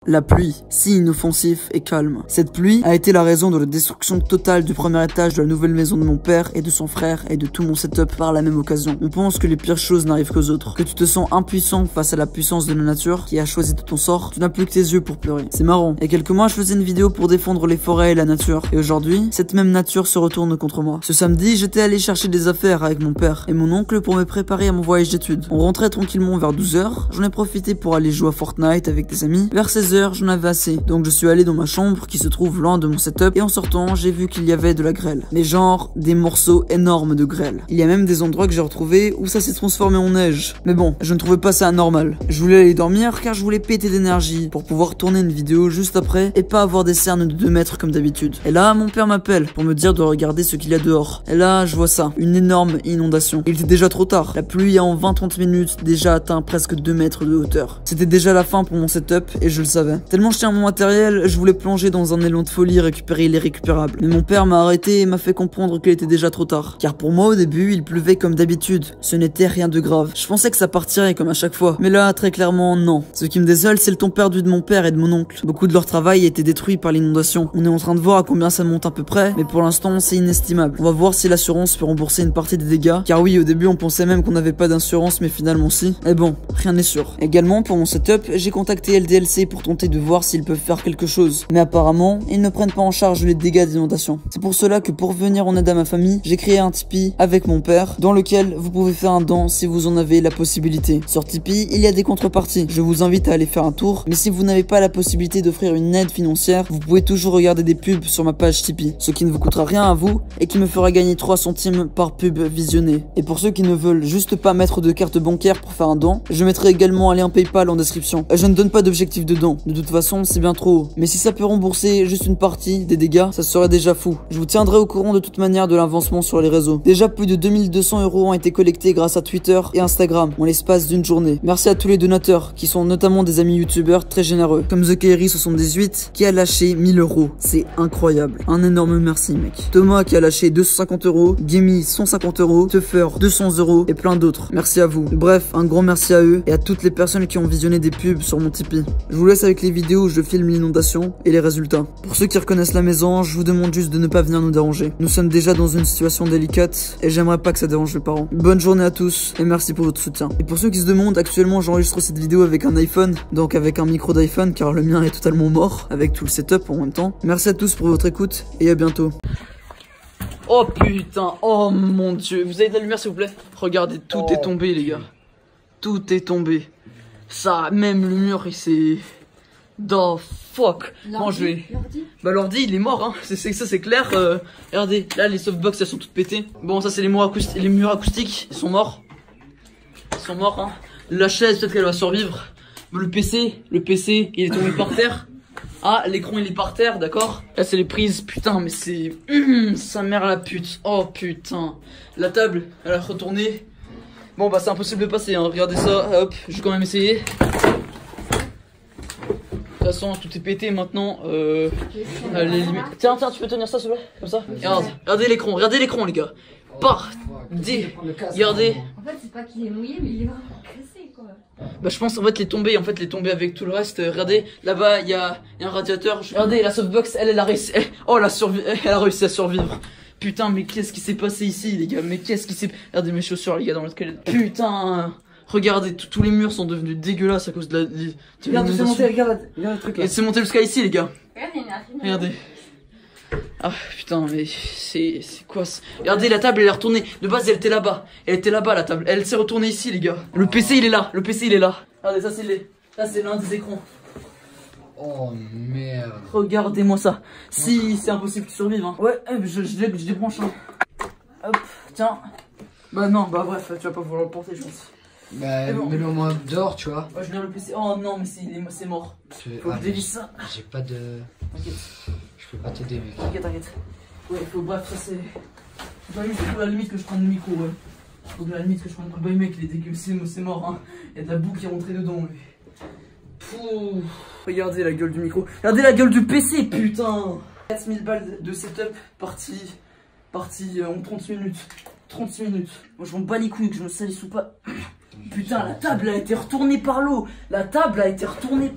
La pluie, si inoffensif et calme. Cette pluie a été la raison de la destruction totale du premier étage de la nouvelle maison de mon père et de son frère et de tout mon setup par la même occasion. On pense que les pires choses n'arrivent qu'aux autres, que tu te sens impuissant face à la puissance de la nature qui a choisi de ton sort, tu n'as plus que tes yeux pour pleurer. C'est marrant. Il y a quelques mois, je faisais une vidéo pour défendre les forêts et la nature, et aujourd'hui, cette même nature se retourne contre moi. Ce samedi, j'étais allé chercher des affaires avec mon père et mon oncle pour me préparer à mon voyage d'études. On rentrait tranquillement vers 12h, j'en ai profité pour aller jouer à Fortnite avec des amis. Vers 16h, j'en avais assez, donc je suis allé dans ma chambre qui se trouve loin de mon setup, et en sortant, j'ai vu qu'il y avait de la grêle. Mais genre, des morceaux énormes de grêle. Il y a même des endroits que j'ai retrouvés où ça s'est transformé en neige. Mais bon, je ne trouvais pas ça anormal. Je voulais aller dormir car je voulais péter d'énergie pour pouvoir tourner une vidéo juste après et pas avoir des cernes de 2 mètres comme d'habitude. Et là, mon père m'appelle pour me dire de regarder ce qu'il y a dehors. Et là, je vois ça, une énorme inondation. Il était déjà trop tard. La pluie a en 20-30 minutes déjà atteint presque 2 mètres de hauteur. C'était déjà la fin pour mon setup et je le savais. Tellement je tiens à mon matériel, je voulais plonger dans un élan de folie, récupérer l'irrécupérable. Mais mon père m'a arrêté et m'a fait comprendre qu'il était déjà trop tard. Car pour moi au début, il pleuvait comme d'habitude. Ce n'était rien de grave. Je pensais que ça partirait comme à chaque fois. Mais là, très clairement, non. Ce qui me désole, c'est le temps perdu de mon père et de mon oncle. Beaucoup de leur travail a été détruit par l'inondation. On est en train de voir à combien ça monte à peu près, mais pour l'instant, c'est inestimable. On va voir si l'assurance peut rembourser une partie des dégâts. Car oui, au début, on pensait même qu'on n'avait pas d'assurance, mais finalement si. Et bon, rien n'est sûr. Également, pour mon setup, j'ai contacté LDLC pour tenter de voir s'ils peuvent faire quelque chose. Mais apparemment, ils ne prennent pas en charge les dégâts d'inondation. C'est pour cela que pour venir en aide à ma famille, j'ai créé un Tipeee avec mon père, dans lequel vous pouvez faire un don si vous en avez la possibilité. Sur Tipeee, il y a des contreparties. Je vous invite à aller faire un tour, mais si vous n'avez pas la possibilité d'offrir une aide financière, vous pouvez toujours regarder des pubs sur ma page Tipeee, ce qui ne vous coûtera rien à vous et qui me fera gagner 3 centimes par pub visionnée. Et pour ceux qui ne veulent juste pas mettre de carte bancaire pour faire un don, je mettrai également un lien PayPal en description. Je ne donne pas d'objectif de don, de toute façon c'est bien trop haut. Mais si ça peut rembourser juste une partie des dégâts, ça serait déjà fou. Je vous tiendrai au courant de toute manière de l'avancement sur les réseaux. Déjà plus de 2200 € ont été collectés grâce à Twitter et Instagram en l'espace d'une journée. Merci à tous les donateurs qui sont notamment des amis youtubeurs très généreux, comme TheKairi78 qui a lâché 1000 €. C'est incroyable. Un énorme merci mec. Thomas qui a lâché 250 €, Gimme 150 €, Tuffer 200 € et plein d'autres. Merci à vous. Bref, un grand merci à eux et à toutes les personnes qui ont visionné des pubs sur mon Tipeee. Je vous laisse avec les vidéos où je filme l'inondation et les résultats. Pour ceux qui reconnaissent la maison, je vous demande juste de ne pas venir nous déranger. Nous sommes déjà dans une situation délicate et j'aimerais pas que ça dérange les parents. Bonne journée à tous et merci pour votre soutien. Et pour ceux qui se demandent, actuellement j'enregistre cette vidéo avec un iPhone, donc avec un micro d'iPhone car le mien est totalement mort, avec tout le setup en même temps. Merci à tous pour votre écoute et à bientôt. Oh putain, oh mon dieu, vous avez de la lumière s'il vous plaît? Regardez, tout est tombé les gars. Tout est tombé. Ça, même le mur il s'est... The fuck. Bon je vais... Bah l'ordi il est mort hein, ça c'est clair. Regardez, là les softbox elles sont toutes pétées. Bon ça c'est les murs acoustiques, ils sont morts. Ils sont morts hein. La chaise peut-être qu'elle va survivre. Le PC il est tombé par terre. Ah l'écran il est par terre, d'accord. Là c'est les prises, putain mais c'est... sa mère la pute. Oh putain. La table elle a retourné. Bon bah c'est impossible de passer hein, regardez ça, hop, je vais quand même essayer. De toute façon tout est pété maintenant, les limites. Tiens tu peux tenir ça s'il te plaît, comme ça. Regardez l'écran les gars. Regardez. En fait c'est pas qu'il est mouillé mais il est vraiment cassé quoi. Bah je pense en fait les tomber avec tout le reste. Regardez là-bas il y a un radiateur. Regardez la softbox elle a réussi. Elle a réussi à survivre. Putain mais qu'est-ce qui s'est passé ici les gars, mais qu'est-ce qui s'est... Regardez mes chaussures les gars dans le squelette. Putain. Regardez, tous les murs sont devenus dégueulasses à cause de la... Regarde, c'est monté, regarde le truc là. C'est monté jusqu'à ici les gars. Regardez. Ah putain mais c'est quoi ça? Regardez la table elle est retournée. De base elle était là-bas. Elle était là-bas la table. Elle s'est retournée ici les gars. Le PC il est là. Regardez ça c'est l'un des écrans. Oh merde. Regardez-moi ça. Si c'est impossible que tu survives hein. Ouais je débranche hein. Hop tiens. Bah non bah bref tu vas pas pouvoir le porter je pense. Bah bon. Mets-le au moins dehors tu vois. Ouais je viens le PC. Oh non mais c'est mort. Faut que je délise ça. J'ai pas de... T'inquiète. Je peux pas t'aider mec. T'inquiète. Ouais faut bref ça c'est... Faut à la limite que je prenne le micro ouais. Faut à la limite que je prenne le micro. Bah mec il est dégueu, c'est mort hein. Il y a de la boue qui est rentrée dedans lui. Pouh. Regardez la gueule du micro. Regardez la gueule du PC putain. 4000 balles de setup parti en 30 minutes. 36 minutes. Moi je m'en bats les couilles que je me salisse ou pas. Putain la table a été retournée par l'eau. La table a été retournée.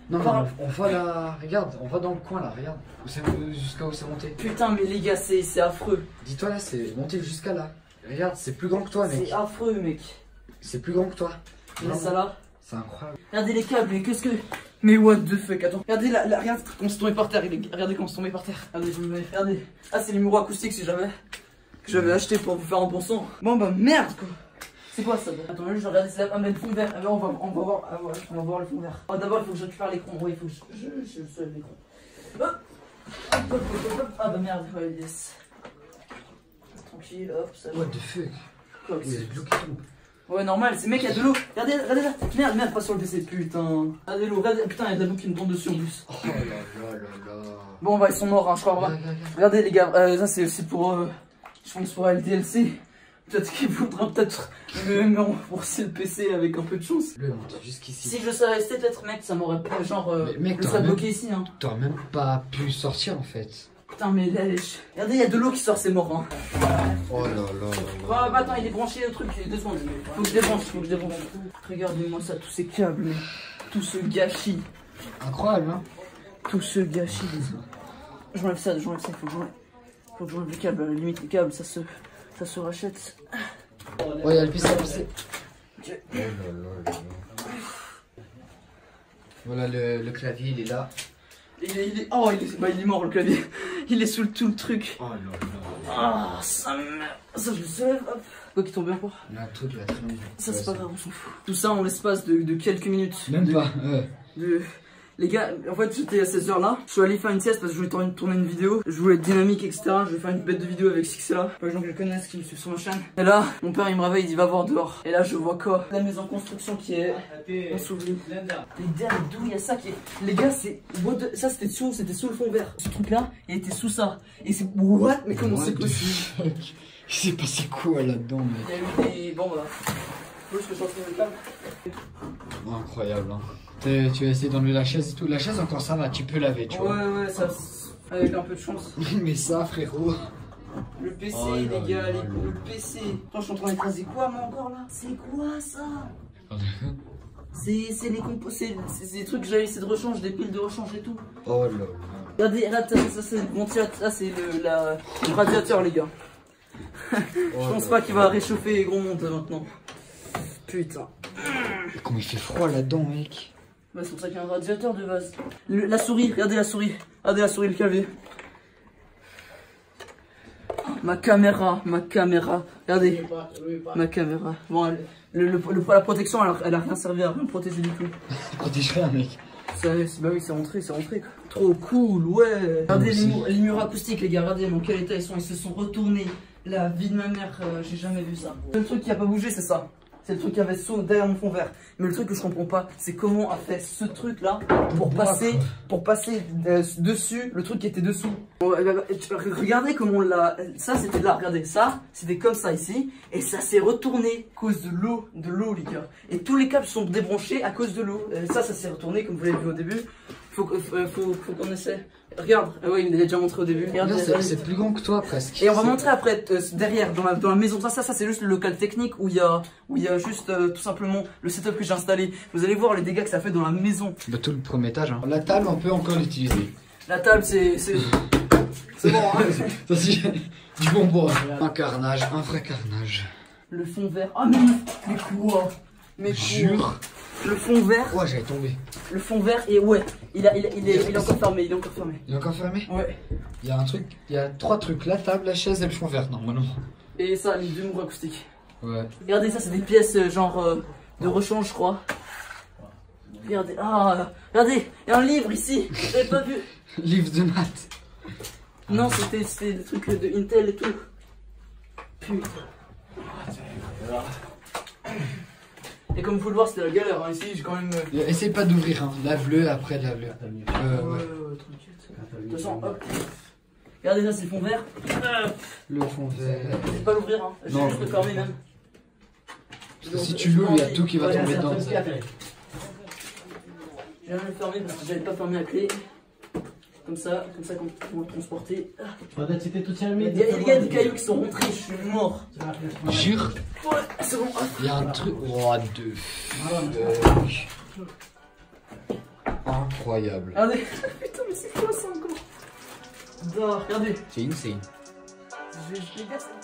Non, on va là, regarde, on va dans le coin là, regarde. Jusqu'à où c'est monté. Putain, mais les gars, c'est affreux. Dis-toi là, c'est monté jusqu'à là. Regarde, c'est plus grand que toi, mec. C'est affreux, mec. C'est plus grand que toi. Mais ça là. C'est incroyable. Regardez les câbles, mais qu'est-ce que. Mais what the fuck, attends. Regardez regarde comment c'est tombé par terre. Regardez comment c'est tombé par terre. Regardez. Ah, c'est les murs acoustiques si jamais. Que j'avais acheté pour vous faire un bon son. Bon bah merde quoi. C'est quoi ça? Attends, je regarde, c'est là. Ah, mais le fond vert. Ah, bah, on va voir. Ah, ouais, on va voir le fond vert. Oh, d'abord, il faut que je récupère l'écran. Oui, il faut que je soulève l'écran. Hop. Ah, bah merde, ouais, yes. Tranquille, hop, ça va. What the fuck? Quoi, il y a de l'eau qui tombe. Ouais, normal, c'est mec, il y a de l'eau. Regardez là. Merde, pas sur le PC, putain. Regardez l'eau, regardez, putain, il y a de la boue qui me tombe dessus en plus. Oh là là là là. Bon, bah, ils sont morts, hein, je crois. Regardez, les gars, ça c'est pour. Je pense pour LDLC. Peut-être qu'il faudra peut-être me rembourser le PC avec un peu de chance. Le monte jusqu'ici. Si je savais rester, peut-être, mec, ça m'aurait pas. Genre. Mec, je serais bloqué ici, hein. T'aurais même pas pu sortir en fait. Putain, mais là, regardez, il y a de l'eau qui sort, c'est mort, hein. Oh là là là. Bah, attends, il est branché le truc, 2 secondes. Faut que je débranche, Regardez-moi ça, tous ces câbles, tout ce gâchis. Incroyable, hein. Tout ce gâchis. J'enlève ça, il faut que j'enlève le câble, à la limite, le câble, ça se rachète. Ouais, il y a le PC, Okay. Oh là là là là. Voilà, le clavier, il est là. Il est mort le clavier. Il est sous tout le truc. Oh là là. Ah, ça je le soulève, hop. Quoi qui tombe bien quoi? Là, tout de la traîne. Ça c'est pas grave, on s'en fout. Tout ça en l'espace de quelques minutes. Même pas, Les gars, en fait j'étais à 16h là, je suis allé faire une sieste parce que je voulais tourner une vidéo, je voulais être dynamique etc, je vais faire une bête de vidéo avec Sixela, pour les gens que je connaisse qui me suivent sur ma chaîne. Et là, mon père il me réveille, il dit va voir dehors. Et là je vois quoi? La maison en construction qui est ensevelie. Les gars, d'où il y a ça qui est... Les gars, c'est... Ça c'était sous le fond vert. Ce truc là, il était sous ça. Et c'est... What? Mais comment c'est possible? Il s'est passé quoi là-dedans, mec? Il y a eu des... Bon bah... Faut que je retrouve le câble. Oh, incroyable, hein. Tu vas essayer d'enlever la chaise et tout. La chaise encore ça va, tu peux laver, tu vois. Ouais, ça... Avec un peu de chance. Mais ça, frérot. Le PC, Oh les là gars, là là. le PC. Attends, je suis en train d'écraser quoi, moi, encore là? C'est quoi ça? C'est des trucs que j'avais laissé de rechange, des piles de rechange et tout. Oh là là. Regardez, là, ça c'est le ventilateur, ça c'est le radiateur, les gars. Je pense pas qu'il va réchauffer gros monde maintenant. Putain. Comment il fait froid là-dedans, mec. Bah, c'est pour ça qu'il y a un radiateur de base. La souris, regardez la souris. Regardez la souris, le clavier. Ma caméra. Regardez. Ma caméra. Bon, la protection, elle a rien servi à rien protéger du tout. Protège rien, mec. Bah oui, c'est rentré quoi. Trop cool, ouais. Regardez les murs acoustiques, les gars. Regardez dans quel état ils se sont retournés. La vie de ma mère, j'ai jamais vu ça. Le truc qui a pas bougé, c'est ça. C'est le truc qui avait derrière mon fond vert. Mais le truc que je comprends pas, c'est comment a fait ce truc là pour passer dessus le truc qui était dessous. Regardez comment on l'a. Ça c'était là, regardez, ça c'était comme ça ici. Et ça s'est retourné à cause de l'eau, les gars. Et tous les câbles sont débranchés à cause de l'eau. Ça s'est retourné comme vous l'avez vu au début. Faut qu'on essaie. Regarde, oui, il l'a déjà montré au début. C'est plus grand que toi presque. Et on va montrer après derrière dans la maison. Ça c'est juste le local technique où il y a juste tout simplement le setup que j'ai installé. Vous allez voir les dégâts que ça fait dans la maison. Bah, tout le premier étage. Hein. La table, on peut encore l'utiliser. La table, c'est bon. Hein. Ça c'est du bon bois. Un carnage, un vrai carnage. Le fond vert. Ah mais quoi? Mais jure. Le fond vert. Ouais, j'allais tomber. Le fond vert et ouais, il est encore fermé, il est encore fermé. Il est encore fermé? Ouais. Il y a un truc, il y a 3 trucs, la table, la chaise et le fond vert normalement. Et ça, les 2 murs acoustiques. Ouais. Regardez ça, c'est des pièces genre de rechange, je crois. Regardez, regardez, il y a un livre ici, j'avais pas vu. Livre de maths. Non, c'était des trucs de Intel et tout. Putain. Et comme vous le voir, c'était la galère, hein. Ici j'ai quand même... Essaye pas d'ouvrir, hein. Lave-le, après lave-le. Ouais, tranquille. De toute façon, hop. Regardez ça, c'est le fond vert. Le fond vert. Je vais pas l'ouvrir, hein. Je vais juste le fermer même. Parce que si tu l'ouvres, il y a tout qui va tomber dedans. Je viens de le fermer parce que j'avais pas fermé la clé. Comme ça qu'on va le transporter. Les gars, il y a des cailloux qui sont rentrés, je suis mort. Jure. Ouais, c'est bon. Il y a un truc. Oh, de fuck. incroyable. Regardez. Putain, mais c'est quoi ça encore? Non, regardez. C'est insane. Je les gars,